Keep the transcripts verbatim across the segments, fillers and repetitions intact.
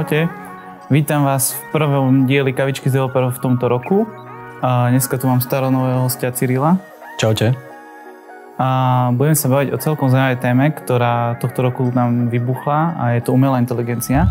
Čaute, vítam vás v prvom dieli Kavičky s developerom v tomto roku. A dneska tu mám staronového hostia Cyrila. Čaute. A budem sa baviť o celkom zaujímavej téme, ktorá tohto roku nám vybuchla, a je to umelá inteligencia.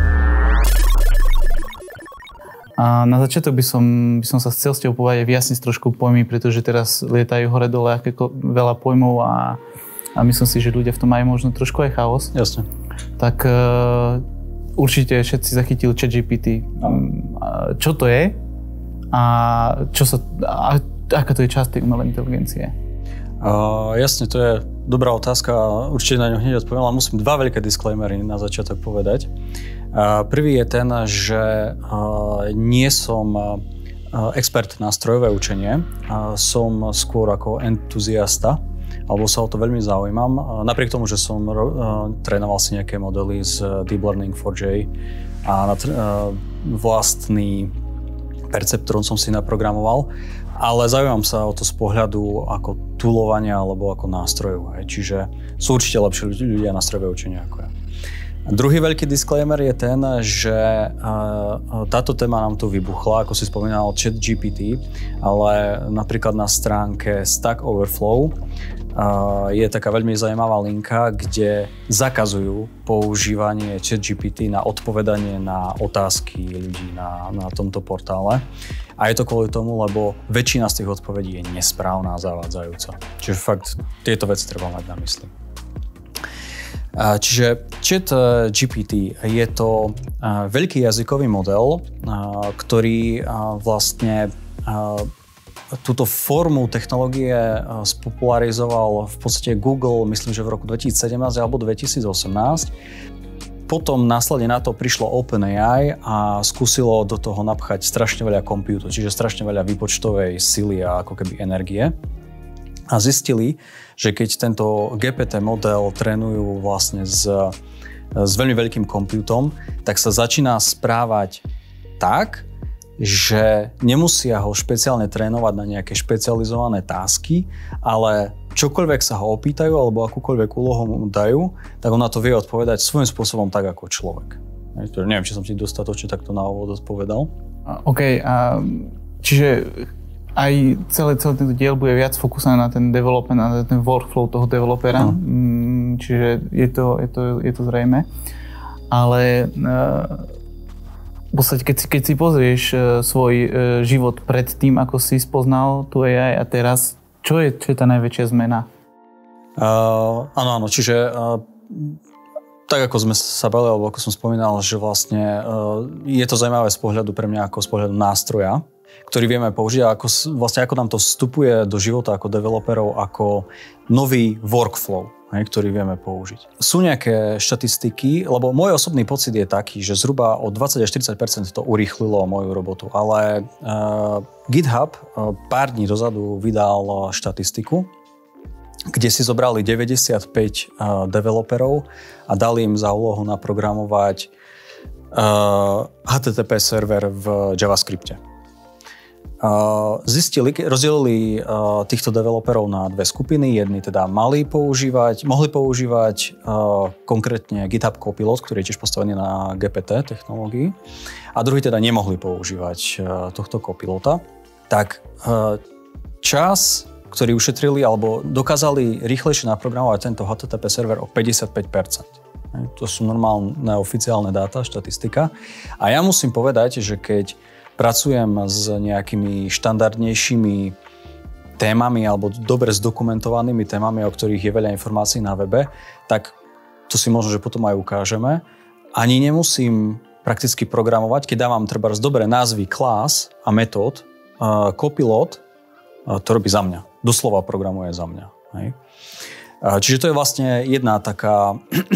A na začiatok by som, by som sa chcel s tebou povedať vyjasniť trošku pojmy, pretože teraz lietajú hore-dole akéko veľa pojmov a, a myslím si, že ľudia v tom majú možno trošku aj chaos. Jasne. Tak uh, určite všetci zachytili ChatGPT. Čo to je a, čo sa, a aká to je časť tej umelej inteligencie? Uh, jasne, to je dobrá otázka, určite na ňu hneď odpoviem, ale musím dva veľké disclaimery na začiatok povedať. Uh, prvý je ten, že uh, nie som uh, expert na strojové učenie, uh, som skôr ako entuziasta, alebo sa o to veľmi zaujímam. Uh, napriek tomu, že som uh, trénoval si nejaké modely z Deep Learning four J a na uh, vlastný perceptron som si naprogramoval, ale zaujímam sa o to z pohľadu ako toolovania alebo ako nástrojov. Hej. Čiže sú určite lepšie ľudia na strojové učenie ako ja. A druhý veľký disclaimer je ten, že uh, táto téma nám tu vybuchla, ako si spomínal, ChatGPT, ale napríklad na stránke Stack Overflow uh, je taká veľmi zaujímavá linka, kde zakazujú používanie ChatGPT na odpovedanie na otázky ľudí na, na tomto portále. A je to kvôli tomu, lebo väčšina z tých odpovedí je nesprávna a zavádzajúca. Čiže fakt tieto veci treba mať na mysli. Čiže ChatGPT je to veľký jazykový model, ktorý vlastne túto formu technológie spopularizoval v podstate Google, myslím, že v roku dvetisícsedemnásť alebo dvetisícosemnásť. Potom následne na to prišlo OpenAI a skúsilo do toho napchať strašne veľa compute, čiže strašne veľa výpočtovej sily a ako keby energie. A zistili, že keď tento G P T model trénujú vlastne s, s veľmi veľkým computom, tak sa začína správať tak, že nemusia ho špeciálne trénovať na nejaké špecializované tasky, ale čokoľvek sa ho opýtajú alebo akúkoľvek úlohu mu dajú, tak on na to vie odpovedať svojím spôsobom tak ako človek. Neviem, či som ti dostatočne takto na úvod odpovedal. OK, a čiže aj celý, celý tento diel bude viac fokusovaný na ten development, na ten workflow toho developera, hmm. čiže je to, je to, je to zrejme. Ale v podstate, keď si, keď si pozrieš svoj život pred tým, ako si spoznal tú á í a teraz, čo je, čo je tá najväčšia zmena? Uh, áno, áno, čiže uh, tak ako sme sa bavili, alebo ako som spomínal, že vlastne uh, je to zaujímavé z pohľadu pre mňa ako z pohľadu nástroja, ktorý vieme použiť a ako, vlastne ako nám to vstupuje do života ako developerov ako nový workflow, hej, ktorý vieme použiť. Sú nejaké štatistiky, lebo môj osobný pocit je taký, že zhruba o dvadsať až štyridsať percent to urýchlilo moju robotu, ale uh, GitHub uh, pár dní dozadu vydal štatistiku, kde si zobrali deväťdesiatpäť uh, developerov a dali im za úlohu naprogramovať uh, há té té pé server v JavaScripte. Uh, zistili, rozdelili uh, týchto developerov na dve skupiny. Jedni teda mali používať, mohli používať uh, konkrétne GitHub Copilot, ktorý je tiež postavený na G P T technológii, a druhí teda nemohli používať uh, tohto Copilota. Tak uh, čas, ktorý ušetrili alebo dokázali rýchlejšie naprogramovať tento há té té pé server o päťdesiatpäť percent. To sú normálne oficiálne dáta, štatistika. A ja musím povedať, že keď pracujem s nejakými štandardnejšími témami alebo dobre zdokumentovanými témami, o ktorých je veľa informácií na webe, tak to si možno, že potom aj ukážeme. Ani nemusím prakticky programovať, keď dávam trebárs dobré názvy class a metód. Uh, Copilot uh, to robí za mňa. Doslova programuje za mňa. Hej. Uh, čiže to je vlastne jedna taká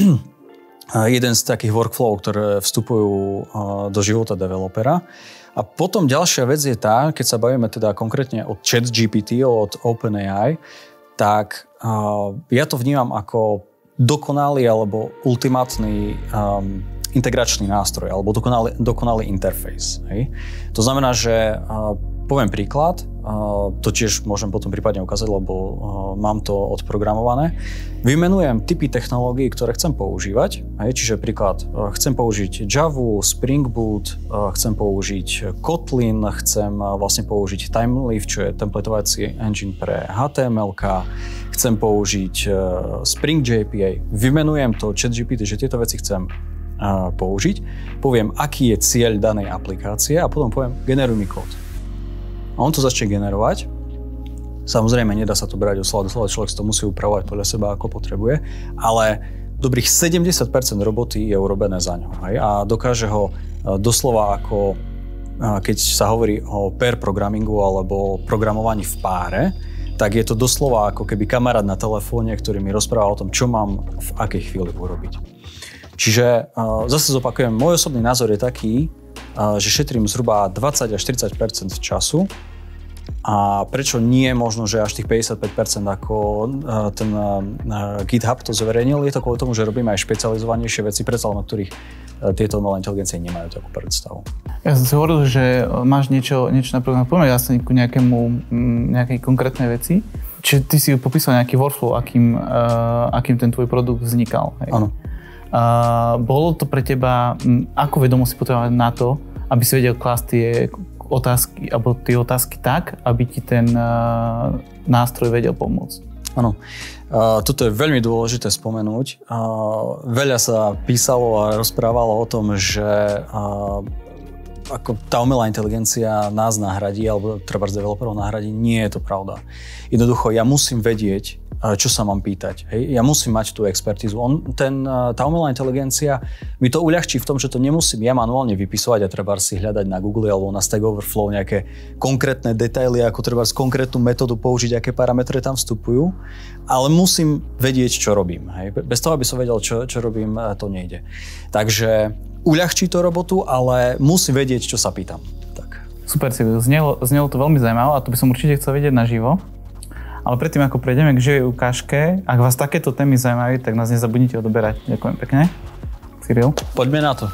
jeden z takých workflow, ktoré vstupujú uh, do života developera. A potom ďalšia vec je tá, keď sa bavíme teda konkrétne od ChatGPT, od OpenAI, tak uh, ja to vnímam ako dokonalý alebo ultimátny um, integračný nástroj alebo dokonalý, dokonalý interfejs. Hej? To znamená, že uh, poviem príklad, to tiež môžem potom prípadne ukázať, lebo mám to odprogramované. Vymenujem typy technológií, ktoré chcem používať. Čiže príklad, chcem použiť Javu, Spring Boot, chcem použiť Kotlin, chcem vlastne použiť TimeLeaf, čo je templatovací engine pre há té em elka, chcem použiť Spring jé pé á. Vymenujem to ChatGPT, že tieto veci chcem použiť, poviem, aký je cieľ danej aplikácie a potom poviem, generuj mi kód. A on to začne generovať. Samozrejme, nedá sa to brať od slova do slova, človek si to musí upravovať podľa seba, ako potrebuje, ale dobrých sedemdesiat percent roboty je urobené za ňo. Hej? A dokáže ho doslova ako, keď sa hovorí o pair programmingu alebo programovaní v páre, tak je to doslova ako keby kamarát na telefóne, ktorý mi rozpráva o tom, čo mám v akej chvíli urobiť. Čiže uh, zase zopakujem, môj osobný názor je taký, uh, že šetrím zhruba dvadsať až tridsať percent času a prečo nie možno, že až tých päťdesiatpäť percent ako uh, ten uh, GitHub to zverejnil, je to kvôli tomu, že robíme aj špecializovanejšie veci, predsa len o ktorých uh, tieto umelé inteligencie nemajú takú predstavu. Ja som si hovoril, že máš niečo, niečo napríklad, poďme jasne ku nejakému, nejakej konkrétnej veci. Čiže ty si popísal nejaký workflow, akým, uh, akým ten tvoj produkt vznikal. Áno. Uh, bolo to pre teba, m, ako vedomosti potrebovať na to, aby si vedel klásť tie otázky, alebo tie otázky tak, aby ti ten uh, nástroj vedel pomôcť? Áno. Uh, toto je veľmi dôležité spomenúť. Uh, veľa sa písalo a rozprávalo o tom, že uh, ako tá umelá inteligencia nás nahradí, alebo treba z developerov nahradí. Nie je to pravda. Jednoducho, ja musím vedieť, čo sa mám pýtať. Hej? Ja musím mať tú expertízu. On, ten, tá umelá inteligencia mi to uľahčí v tom, že to nemusím ja manuálne vypisovať a treba si hľadať na Google alebo na Stack Overflow nejaké konkrétne detaily, ako treba konkrétnu metódu použiť, aké parametre tam vstupujú, ale musím vedieť, čo robím. Hej? Bez toho, aby som vedel, čo, čo robím, to nejde. Takže uľahčí to robotu, ale musím vedieť, čo sa pýtam. Tak. Super, si znelo, znelo to veľmi zaujímavé a to by som určite chcel vedieť naživo. Ale predtým, ako prejdeme k živej ukážke, ak vás takéto témy zaujímajú, tak nás nezabudnite odoberať. Ďakujem pekne. Cyril. Poďme na to.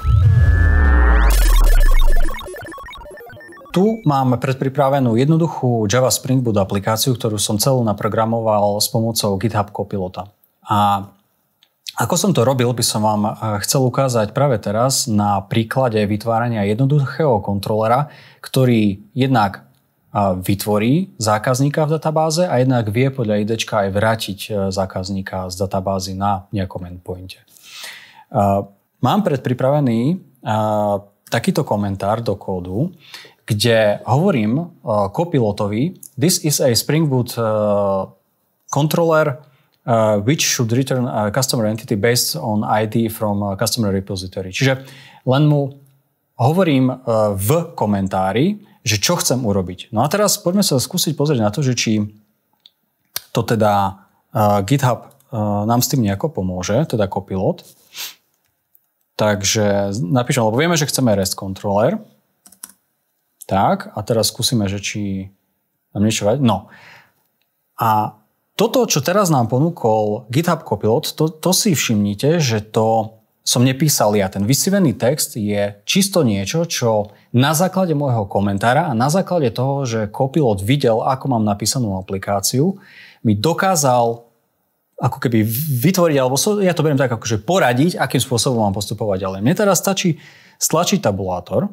Tu mám predpripravenú jednoduchú Java Spring Boot aplikáciu, ktorú som celú naprogramoval s pomocou GitHub Copilota. A ako som to robil, by som vám chcel ukázať práve teraz na príklade vytvárania jednoduchého kontrolera, ktorý jednak vytvorí zákazníka v databáze a jednak vie podľa IDčka aj vrátiť zákazníka z databázy na nejakom endpointe. Mám predpripravený takýto komentár do kódu, kde hovorím Copilotovi, this is a Spring Boot controller which should return a customer entity based on í dé from customer repository. Čiže len mu hovorím v komentári, že čo chcem urobiť. No a teraz poďme sa skúsiť pozrieť na to, že či to teda uh, GitHub uh, nám s tým nejako pomôže, teda Copilot. Takže napíšem, lebo vieme, že chceme REST controller. Tak, a teraz skúsime, že či nám niečo vadí. No. A toto, čo teraz nám ponúkol GitHub Copilot, to, to si všimnite, že to som nepísal ja. Ten vysívený text je čisto niečo, čo na základe môjho komentára a na základe toho, že Copilot videl, ako mám napísanú aplikáciu, mi dokázal ako keby vytvoriť, alebo ja to beriem tak, akože poradiť, akým spôsobom mám postupovať ďalej. Mne teraz stačí stlačiť tabulátor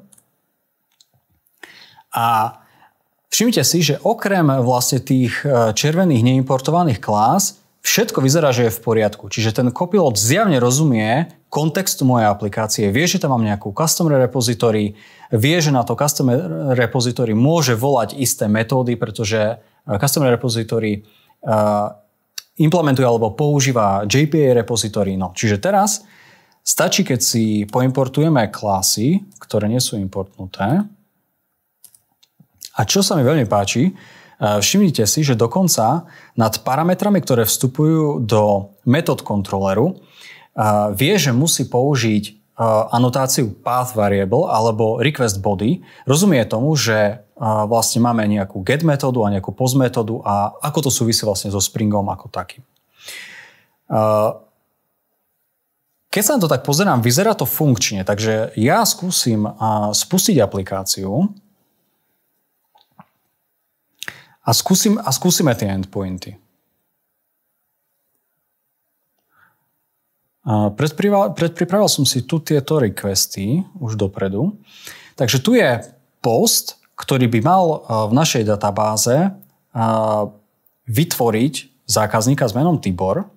a všimnite si, že okrem vlastne tých červených neimportovaných klás všetko vyzerá, že je v poriadku. Čiže ten Copilot zjavne rozumie kontextu mojej aplikácie, vie, že tam mám nejakú customer repository, vie, že na to customer repository môže volať isté metódy, pretože customer repository uh, implementuje alebo používa jé pé á repository. No, čiže teraz stačí, keď si poimportujeme klasy, ktoré nie sú importnuté. A čo sa mi veľmi páči, všimnite si, že dokonca nad parametrami, ktoré vstupujú do metód kontroleru, vie, že musí použiť anotáciu path variable alebo request body. Rozumie tomu, že vlastne máme nejakú get metódu a nejakú post metódu a ako to súvisí vlastne so Springom ako takým. Keď sa na to tak pozerám, vyzerá to funkčne, takže ja skúsim spustiť aplikáciu. A, skúsim, a skúsime tie endpointy. Predpripravil som si tu tieto requesty už dopredu. Takže tu je post, ktorý by mal v našej databáze vytvoriť zákazníka s menom Tibor.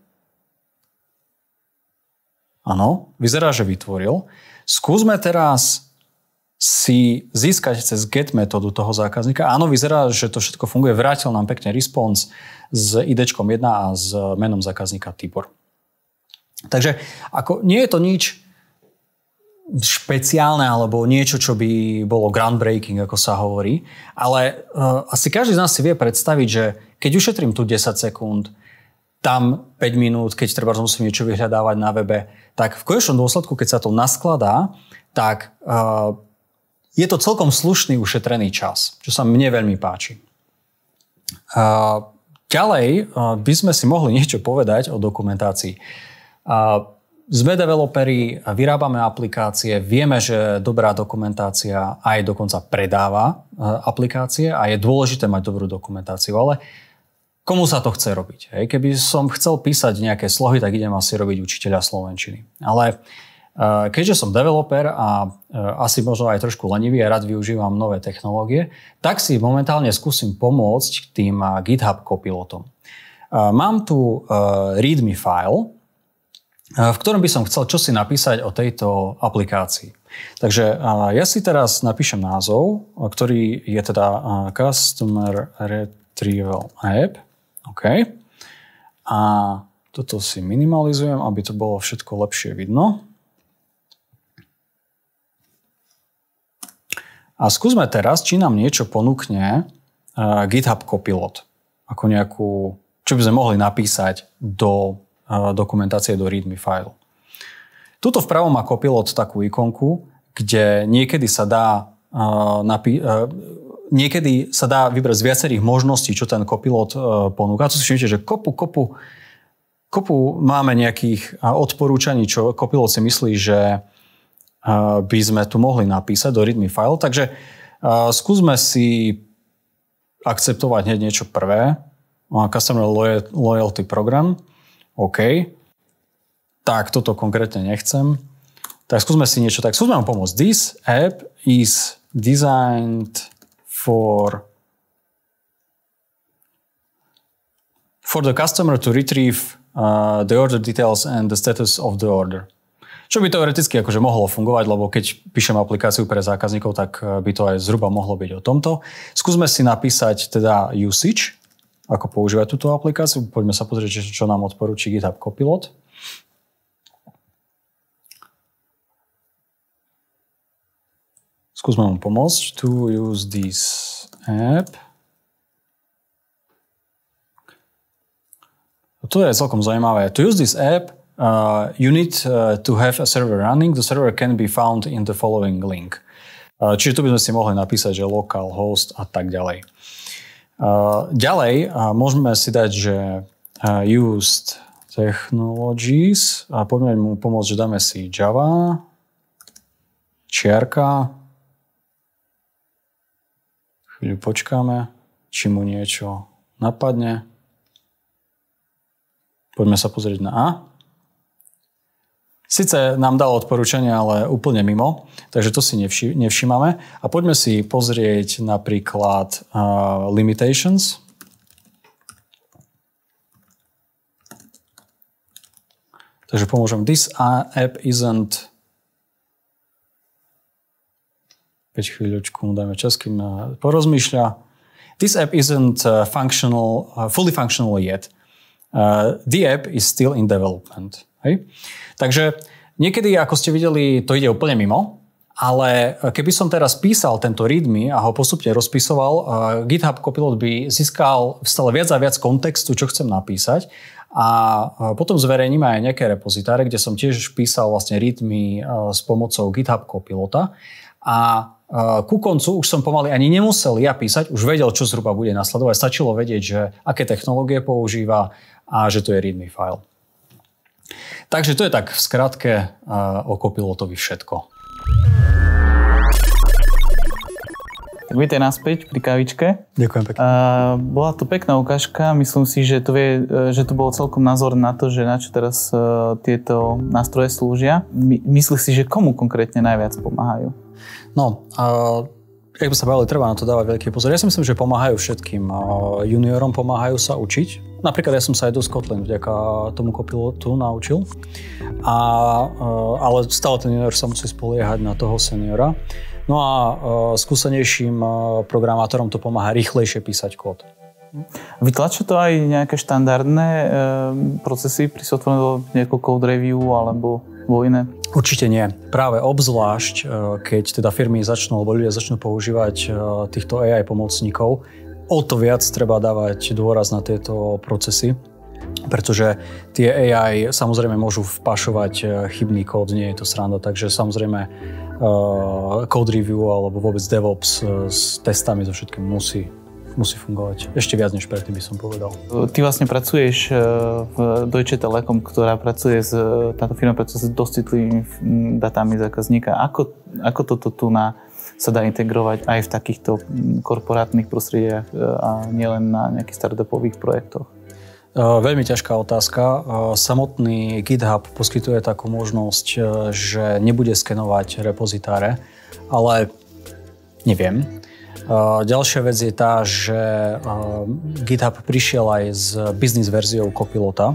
Áno, vyzerá, že vytvoril. Skúsme teraz si získať cez get metódu toho zákazníka. Áno, vyzerá, že to všetko funguje. Vrátil nám pekne response s idčkom jedna a s menom zákazníka Tibor. Takže ako, nie je to nič špeciálne alebo niečo, čo by bolo groundbreaking, ako sa hovorí, ale uh, asi každý z nás si vie predstaviť, že keď ušetrím tu desať sekúnd, tam päť minút, keď treba musím niečo vyhľadávať na webe, tak v konečnom dôsledku, keď sa to naskladá, tak uh, je to celkom slušný ušetrený čas, čo sa mne veľmi páči. Uh, ďalej uh, by sme si mohli niečo povedať o dokumentácii. Uh, sme developeri, vyrábame aplikácie, vieme, že dobrá dokumentácia aj dokonca predáva uh, aplikácie a je dôležité mať dobrú dokumentáciu, ale komu sa to chce robiť? Hej? Keby som chcel písať nejaké slohy, tak idem asi robiť učiteľa slovenčiny. Ale uh, keďže som developer a uh, asi možno aj trošku lenivý a rád využívam nové technológie, tak si momentálne skúsim pomôcť tým uh, GitHub copilotom. Uh, mám tu uh, readme file, v ktorom by som chcel čosi napísať o tejto aplikácii. Takže ja si teraz napíšem názov, ktorý je teda Customer Retrieval App. OK. A toto si minimalizujem, aby to bolo všetko lepšie vidno. A skúsme teraz, či nám niečo ponúkne GitHub Copilot. Ako nejakú, čo by sme mohli napísať do dokumentácie do readme file. Tuto vpravo má Copilot takú ikonku, kde niekedy sa dá uh, napí- uh, niekedy sa dá vybrať z viacerých možností, čo ten Copilot uh, ponúka. To si všimnite, že kopu, kopu, kopu máme nejakých uh, odporúčaní, čo Copilot si myslí, že uh, by sme tu mohli napísať do readme file. Takže uh, skúsme si akceptovať hneď niečo prvé. Uh, Customer Loyalty Program. OK. Tak, toto konkrétne nechcem. Tak skúsme si niečo tak. Skúsme vám pomôcť. This app is designed for for the customer to retrieve uh, the order details and the status of the order. Čo by teoreticky akože mohlo fungovať, lebo keď píšem aplikáciu pre zákazníkov, tak by to aj zhruba mohlo byť o tomto. Skúsme si napísať teda usage, ako používať túto aplikáciu. Poďme sa pozrieť, čo nám odporúči GitHub Copilot. Skúsme mu pomôcť. To use this app. To je celkom zaujímavé. To use this app, uh, you need uh, to have a server running. The server can be found in the following link. Uh, čiže tu by sme si mohli napísať, že local host a tak ďalej. Uh, ďalej uh, môžeme si dať, že uh, used technologies a poďme mu pomôcť, že dáme si Java, čiarka, chvíľu počkáme, či mu niečo napadne. Poďme sa pozrieť na A. Sice nám dal odporúčanie, ale úplne mimo, takže to si nevši- nevšímame. A poďme si pozrieť napríklad uh, limitations. Takže pomôžem. This app isn't... Päť chvíľočku mu dajme čas, kým porozmýšľa. This app isn't uh, functional, uh, fully functional yet. Uh, the app is still in development. Hej? Takže niekedy, ako ste videli, to ide úplne mimo, ale keby som teraz písal tento readme a ho postupne rozpisoval, GitHub Copilot by získal stále viac a viac kontextu, čo chcem napísať a potom zverejníme aj nejaké repozitáre, kde som tiež písal vlastne readme s pomocou GitHub Copilota a ku koncu už som pomaly ani nemusel ja písať, už vedel, čo zhruba bude nasledovať. Stačilo vedieť, že aké technológie používa a že to je readme file. Takže to je tak v skratke o Copilotovi všetko. Tak vítaj naspäť pri kávičke. Ďakujem pekne. Uh, bola to pekná ukážka. Myslím si, že to, vie, že to bolo celkom názor na to, že na čo teraz uh, tieto nástroje slúžia. My, myslíš si, že komu konkrétne najviac pomáhajú? No, uh, ak by sa bavili, treba na to dávať veľký pozor. Ja si myslím, že pomáhajú všetkým. Uh, juniorom pomáhajú sa učiť. Napríklad ja som sa aj do Kotlin vďaka tomu copilotu naučil. A, uh, ale stále ten junior sa musí spoliehať na toho seniora. No a uh, skúsenejším uh, programátorom to pomáha rýchlejšie písať kód. Vytlačia to aj nejaké štandardné e, procesy pri software development, ako code review alebo iné? Určite nie. Práve obzvlášť, keď teda firmy začnú, alebo ľudia začnú používať týchto á í pomocníkov, o to viac treba dávať dôraz na tieto procesy, pretože tie á í samozrejme môžu vpašovať chybný kód, nie je to sranda, takže samozrejme code review alebo vôbec DevOps s testami so všetkým musí musí fungovať. Ešte viac než predtým by som povedal. Ty vlastne pracuješ v Deutsche Telekom, ktorá pracuje s, táto firma pracuje s dosť citlivými datami zákazníka. Ako, ako toto tu na, sa dá integrovať aj v takýchto korporátnych prostrediach a nielen na nejakých startupových projektoch? Veľmi ťažká otázka. Samotný GitHub poskytuje takú možnosť, že nebude skenovať repozitáre, ale neviem. Uh, ďalšia vec je tá, že uh, GitHub prišiel aj s business verziou Copilota,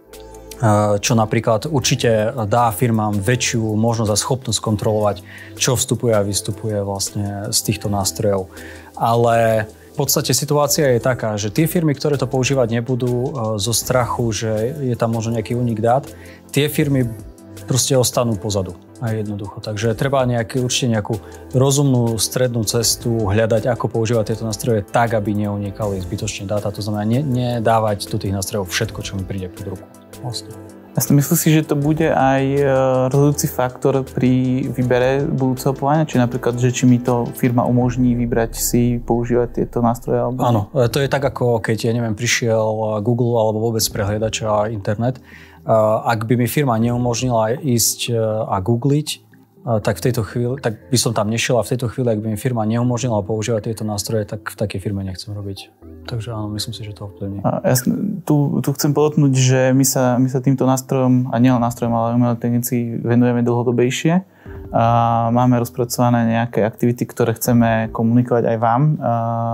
uh, čo napríklad určite dá firmám väčšiu možnosť a schopnosť kontrolovať, čo vstupuje a vystupuje vlastne z týchto nástrojov. Ale v podstate situácia je taká, že tie firmy, ktoré to používať nebudú uh, zo strachu, že je tam možno nejaký únik dát, tie firmy proste ostanú pozadu. Aj jednoducho. Takže treba nejaký, určite nejakú rozumnú strednú cestu hľadať, ako používať tieto nástroje tak, aby neunikali zbytočne dáta. To znamená, ne, nedávať do tých nástrojov všetko, čo mi príde pod ruku. Vlastne. Jasne, myslíš si, že to bude aj rozhodujúci faktor pri výbere budúceho povolania? Či napríklad, že či mi to firma umožní vybrať si používať tieto nástroje? Alebo... Áno, to je tak, ako keď, ja neviem, prišiel Google alebo vôbec prehliadač a internet. Ak by mi firma neumožnila ísť a googliť, tak v tejto chvíli, tak by som tam nešiel a v tejto chvíli, ak by mi firma neumožnila používať tieto nástroje, tak v takej firme nechcem robiť. Takže áno, myslím si, že to ovplyvní. Jasne, tu, tu chcem podotknúť, že my sa, my sa týmto nástrojom, a nielen nástrojom, ale umelej inteligencii venujeme dlhodobejšie. A máme rozpracované nejaké aktivity, ktoré chceme komunikovať aj vám. A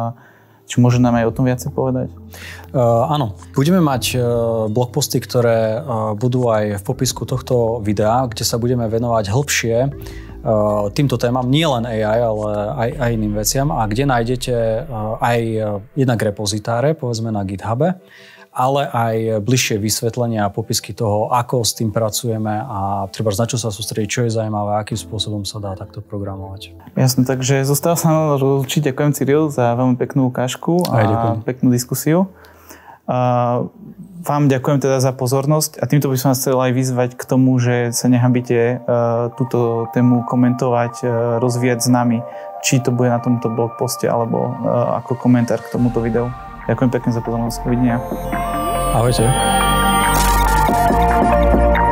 či môže nám aj o tom viacej povedať? Uh, áno. Budeme mať uh, blogposty, ktoré uh, budú aj v popisku tohto videa, kde sa budeme venovať hĺbšie uh, týmto témam, nie len á í, ale aj, aj iným veciam, a kde nájdete uh, aj jednak repozitáre, povedzme na GitHube, ale aj bližšie vysvetlenia a popisky toho, ako s tým pracujeme a treba na čo sa sústrediť, čo je zaujímavé, akým spôsobom sa dá takto programovať. Jasne, takže zostáva sa nám určite. Ďakujem, Cyril, za veľmi peknú ukážku a peknú diskusiu. A vám ďakujem teda za pozornosť a týmto by som vás chcel aj vyzvať k tomu, že sa nehambíte túto tému komentovať, rozvíjať s nami, či to bude na tomto blogposte alebo ako komentár k tomuto videu. Ďakujem pekne za pozornosť. Dovidenia. Ahojte.